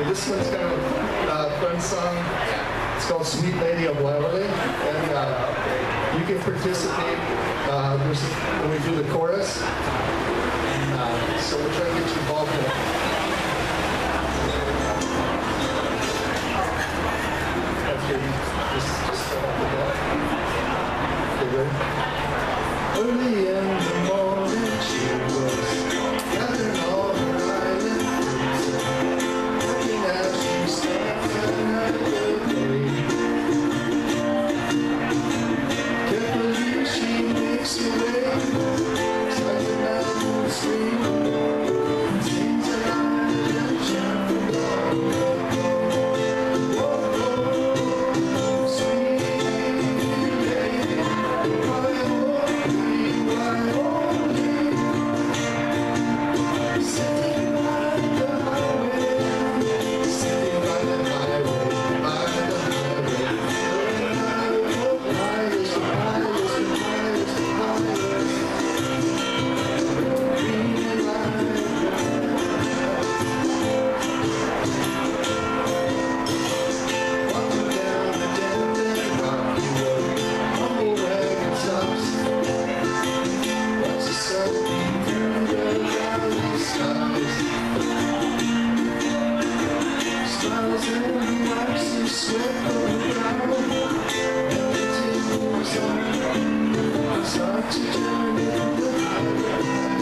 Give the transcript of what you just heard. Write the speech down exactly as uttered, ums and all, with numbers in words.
this one's kind of a fun song. It's called Sweet Lady of Waiahole, and uh, you can participate uh, there's, when we do the chorus. Uh, so we'll try to get you involved in it. Okay, just, just start off with that. Okay, ready? Early in the morning, she was gathering all her island fruits, looking as she stepped in her day. Carefully she makes her way, sliding down the stream, sings a line and chant from dawn. Start to turn in the highway.